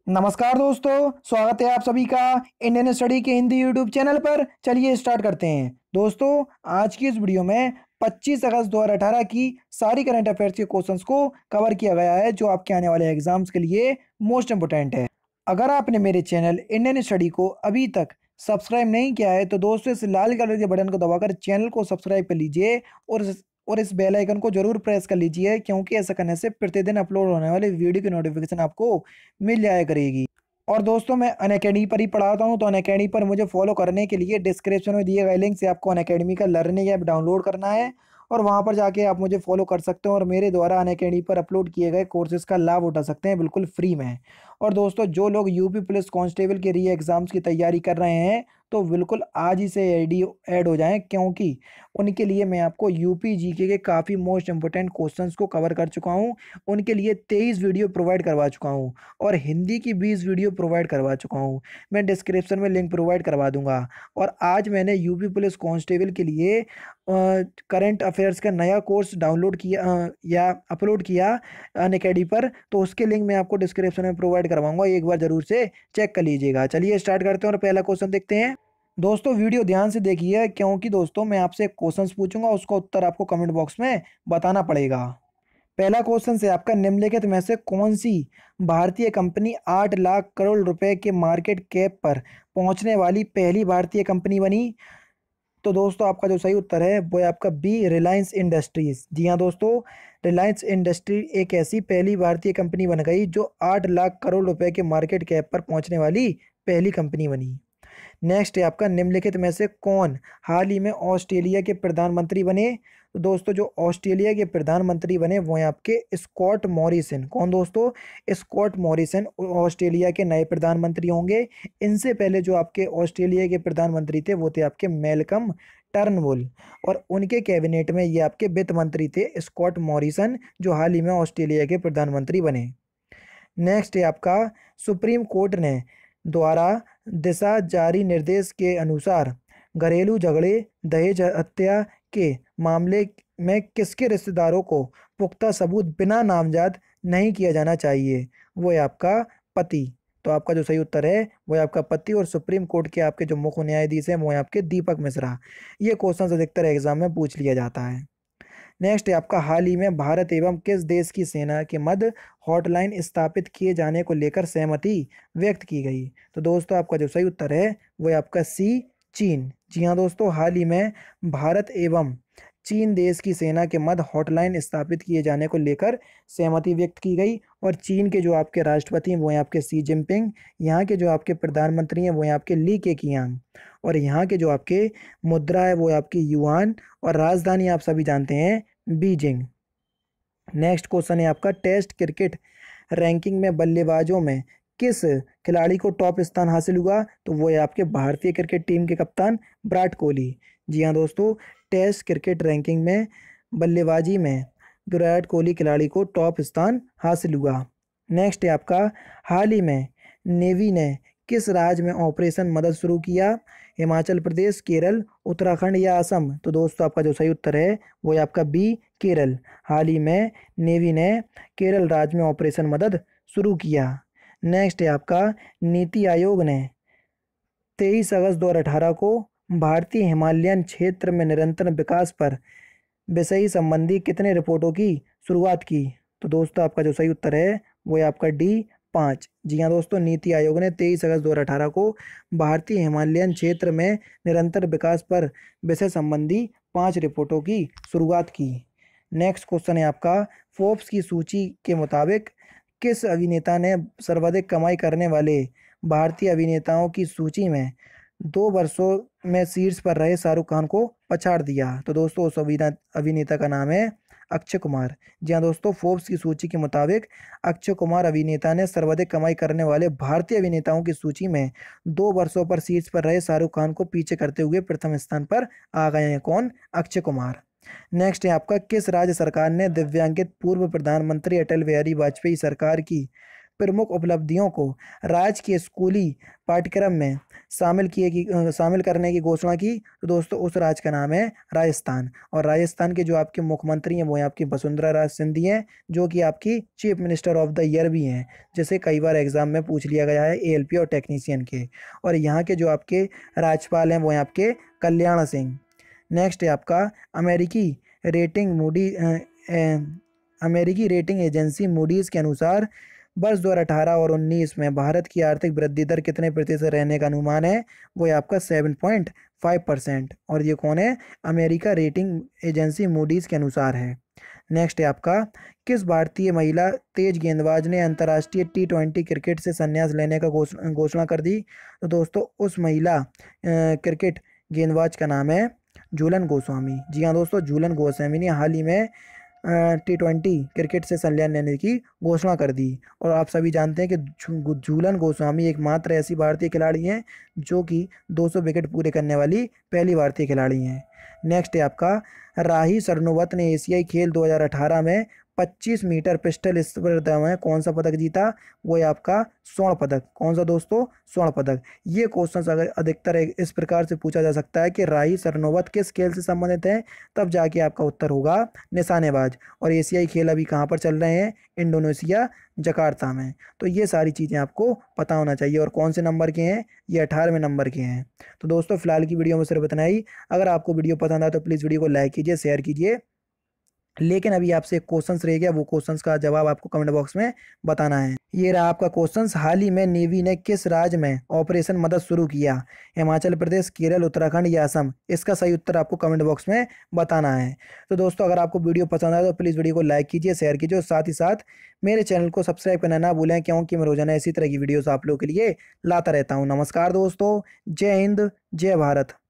नमस्कार दोस्तों, स्वागत है आप सभी का इंडियन स्टडी के हिंदी यूट्यूब चैनल पर। चलिए स्टार्ट करते हैं। दोस्तों, आज की इस वीडियो में 25 अगस्त 2018 की सारी करंट अफेयर्स के क्वेश्चंस को कवर किया गया है जो आपके आने वाले एग्जाम्स के लिए मोस्ट इंपोर्टेंट है। अगर आपने मेरे चैनल इंडियन स्टडी को अभी तक सब्सक्राइब नहीं किया है तो दोस्तों इस लाल कलर के बटन को दबाकर चैनल को सब्सक्राइब कर लीजिए और इस बेल आइकन को जरूर प्रेस कर लीजिए, क्योंकि ऐसा करने से प्रतिदिन अपलोड होने वाले वीडियो की नोटिफिकेशन आपको मिल जाया करेगी। और दोस्तों, मैं अनअकैडमी पर ही पढ़ाता हूँ, तो अनअकैडमी पर मुझे फॉलो करने के लिए डिस्क्रिप्शन में दिए गए लिंक से आपको अनअकैडमी का लर्निंग ऐप डाउनलोड करना है और वहाँ पर जाके आप मुझे फॉलो कर सकते हो और मेरे द्वारा अनअकैडमी पर अपलोड किए गए कोर्सेज का लाभ उठा सकते हैं बिल्कुल फ्री में। और दोस्तों, जो लोग यूपी पुलिस कांस्टेबल के री एग्जाम्स की तैयारी कर रहे हैं तो बिल्कुल आज ही से ऐड हो जाएं, क्योंकि उनके लिए मैं आपको यूपी जीके के काफ़ी मोस्ट इंपोर्टेंट क्वेश्चंस को कवर कर चुका हूं। उनके लिए 23 वीडियो प्रोवाइड करवा चुका हूं और हिंदी की 20 वीडियो प्रोवाइड करवा चुका हूं। मैं डिस्क्रिप्शन में लिंक प्रोवाइड करवा दूंगा। और आज मैंने यूपी पुलिस कांस्टेबल के लिए करंट अफेयर्स का नया कोर्स डाउनलोड किया या अपलोड किया अनअकैडमी पर, तो उसके लिंक मैं आपको डिस्क्रिप्शन में प्रोवाइड करवाऊंगा। एक बार जरूर से चेक कर लीजिएगा। चलिए स्टार्ट करते हैं और पहला क्वेश्चन देखते हैं। दोस्तों, वीडियो ध्यान से देखिए, क्योंकि दोस्तों मैं आपसे क्वेश्चंस पूछूंगा, उसका उत्तर आपको कमेंट बॉक्स में बताना पड़ेगा। पहला क्वेश्चन से आपका, निम्नलिखित में से कौन सी भारतीय कंपनी 8 लाख करोड़ रुपए के मार्केट कैप पर पहुंचने वाली पहली भारतीय कंपनी बनी? तो दोस्तों, आपका जो सही उत्तर है वो है आपका बी, रिलायंस इंडस्ट्रीज। जी हाँ दोस्तों, रिलायंस इंडस्ट्री एक ऐसी पहली भारतीय कंपनी बन गई जो 8 लाख करोड़ रुपए के मार्केट कैप पर पहुंचने वाली पहली कंपनी बनी। नेक्स्ट है आपका, निम्नलिखित में से कौन हाल ही में ऑस्ट्रेलिया के प्रधानमंत्री बने? तो दोस्तों, जो ऑस्ट्रेलिया के प्रधानमंत्री बने वो हैं आपके स्कॉट मॉरिसन। कौन दोस्तों? स्कॉट मॉरिसन ऑस्ट्रेलिया के नए प्रधानमंत्री होंगे। इनसे पहले जो आपके ऑस्ट्रेलिया के प्रधानमंत्री थे वो थे आपके मेलकम टर्नबुल, और उनके कैबिनेट में ये आपके वित्त मंत्री थे स्कॉट मॉरिसन, जो हाल ही में ऑस्ट्रेलिया के प्रधानमंत्री बने। नेक्स्ट है आपका, सुप्रीम कोर्ट ने द्वारा दिशा जारी निर्देश के अनुसार घरेलू झगड़े दहेज हत्या के मामले में किसके रिश्तेदारों को पुख्ता सबूत बिना नामजद नहीं किया जाना चाहिए? वो है आपका पति। तो आपका जो सही उत्तर है वो है आपका पति, और सुप्रीम कोर्ट के आपके जो मुख्य न्यायाधीश हैं वो है आपके दीपक मिश्रा। ये क्वेश्चन अधिकतर एग्जाम में पूछ लिया जाता है। नेक्स्ट है आपका, हाल ही में भारत एवं किस देश की सेना के मध्य हॉटलाइन स्थापित किए जाने को लेकर सहमति व्यक्त की गई? तो दोस्तों, आपका जो सही उत्तर है वो है आपका सी, चीन। जी हाँ दोस्तों, हाल ही में भारत एवं चीन देश की सेना के मध्य हॉटलाइन स्थापित किए जाने को लेकर सहमति व्यक्त की गई। और चीन के जो आपके राष्ट्रपति हैं वो हैं आपके सी जिनपिंग। यहाँ के जो आपके प्रधानमंत्री हैं वो हैं आपके ली केकियांग। और यहाँ के जो आपके मुद्रा है वो है आपकी युआन, और राजधानी आप सभी जानते हैं बीजिंग। नेक्स्ट क्वेश्चन है आपका, टेस्ट क्रिकेट रैंकिंग में बल्लेबाजों में किस खिलाड़ी को टॉप स्थान हासिल हुआ? तो वो है आपके भारतीय क्रिकेट टीम के कप्तान विराट कोहली। जी हाँ दोस्तों, टेस्ट क्रिकेट रैंकिंग में बल्लेबाजी में विराट कोहली खिलाड़ी को टॉप स्थान हासिल हुआ। नेक्स्ट है आपका, हाल ही में नेवी ने किस राज्य में ऑपरेशन मदद शुरू किया? हिमाचल प्रदेश, केरल, उत्तराखंड या असम? तो दोस्तों, आपका जो सही उत्तर है वो है आपका बी, केरल। हाल ही में नेवी ने केरल राज्य में ऑपरेशन मदद शुरू किया। नेक्स्ट है आपका, नीति आयोग ने 23 अगस्त 2018 को भारतीय हिमालयन क्षेत्र में निरंतर विकास पर विषय संबंधी कितने रिपोर्टों की शुरुआत की? तो दोस्तों, आपका जो सही उत्तर है वो है आपका डी, 5। जी हाँ दोस्तों, नीति आयोग ने 23 अगस्त 2018 को भारतीय हिमालयन क्षेत्र में निरंतर विकास पर विषय संबंधी 5 रिपोर्टों की शुरुआत की। नेक्स्ट क्वेश्चन है आपका, फोर्ब्स की सूची के मुताबिक किस अभिनेता ने सर्वाधिक कमाई करने वाले भारतीय अभिनेताओं की सूची में 2 वर्षों में शीर्ष पर रहे शाहरुख खान को पछाड़ दिया? तो दोस्तों, उस अभिनेता का नाम है अक्षय कुमार। जी हाँ दोस्तों, फोर्ब्स की सूची के मुताबिक अक्षय कुमार अभिनेता ने सर्वाधिक कमाई करने वाले भारतीय अभिनेताओं की सूची में 2 वर्षों पर शीर्ष पर रहे शाहरुख खान को पीछे करते हुए प्रथम स्थान पर आ गए हैं। कौन? अक्षय कुमार। नेक्स्ट है आपका, किस राज्य सरकार ने दिव्यांगित पूर्व प्रधानमंत्री अटल बिहारी वाजपेयी सरकार की प्रमुख उपलब्धियों को राज्य के स्कूली पाठ्यक्रम में शामिल करने की घोषणा की। तो दोस्तों उस राज्य का नाम है राजस्थान। और राजस्थान के जो आपके मुख्यमंत्री हैं वो हैं आपकी वसुंधरा राजे सिंधिया हैं, जो कि आपकी chief minister of the year भी हैं, जैसे कई बार एग्जाम में पूछ लिया गया है एएलपी और टेक्नीशियन के। और यहाँ के जो आपके राज्यपाल हैं वो हैं आपके कल्याण सिंह। नेक्स्ट है आपका अमेरिकी रेटिंग अमेरिकी रेटिंग एजेंसी मूडीज के अनुसार वर्ष 2018 और 19 में भारत की आर्थिक वृद्धि दर कितने प्रतिशत रहने का अनुमान है? वो है आपका 7.5%। और ये कौन है? अमेरिका रेटिंग एजेंसी मूडीज के अनुसार है। नेक्स्ट है आपका किस भारतीय महिला तेज गेंदबाज ने अंतर्राष्ट्रीय T20 क्रिकेट से संन्यास लेने का घोषणा कर दी? तो दोस्तों उस महिला क्रिकेट गेंदबाज का नाम है झूलन गोस्वामी। जी हाँ दोस्तों, झूलन गोस्वामी ने हाल ही में T20 क्रिकेट से संन्यास लेने की घोषणा कर दी। और आप सभी जानते हैं कि झूलन गोस्वामी एकमात्र ऐसी भारतीय खिलाड़ी हैं जो कि 200 विकेट पूरे करने वाली पहली भारतीय खिलाड़ी हैं। नेक्स्ट है आपका राही सरनोबत ने एशियाई खेल 2018 में 25 मीटर पिस्टल स्पर्धा में कौन सा पदक जीता? वो है आपका स्वर्ण पदक। कौन सा दोस्तों? स्वर्ण पदक। ये क्वेश्चन अगर अधिकतर इस प्रकार से पूछा जा सकता है कि राही सरनोबत किस खेल से संबंधित है, तब जाके आपका उत्तर होगा निशानेबाज। और एशियाई खेल अभी कहाँ पर चल रहे हैं? इंडोनेशिया जकार्ता में। तो ये सारी चीज़ें आपको पता होना चाहिए। और कौन से नंबर के हैं? ये 18वें नंबर के हैं। तो दोस्तों फिलहाल की वीडियो में सिर्फ इतना ही। अगर आपको वीडियो पसंद आए तो प्लीज़ वीडियो को लाइक कीजिए, शेयर कीजिए। लेकिन अभी आपसे एक क्वेश्चंस रह गया, वो क्वेश्चंस का जवाब आपको कमेंट बॉक्स में बताना है। ये रहा आपका क्वेश्चंस। हाल ही में नेवी ने किस राज्य में ऑपरेशन मदद शुरू किया? हिमाचल प्रदेश, केरल, उत्तराखंड या असम? इसका सही उत्तर आपको कमेंट बॉक्स में बताना है। तो दोस्तों अगर आपको वीडियो पसंद आए तो प्लीज़ वीडियो को लाइक कीजिए, शेयर कीजिए और साथ ही साथ मेरे चैनल को सब्सक्राइब करना ना भूलें, क्योंकि मैं रोजाना इसी तरह की वीडियोस आप लोगों के लिए लाता रहता हूँ। नमस्कार दोस्तों, जय हिंद, जय भारत।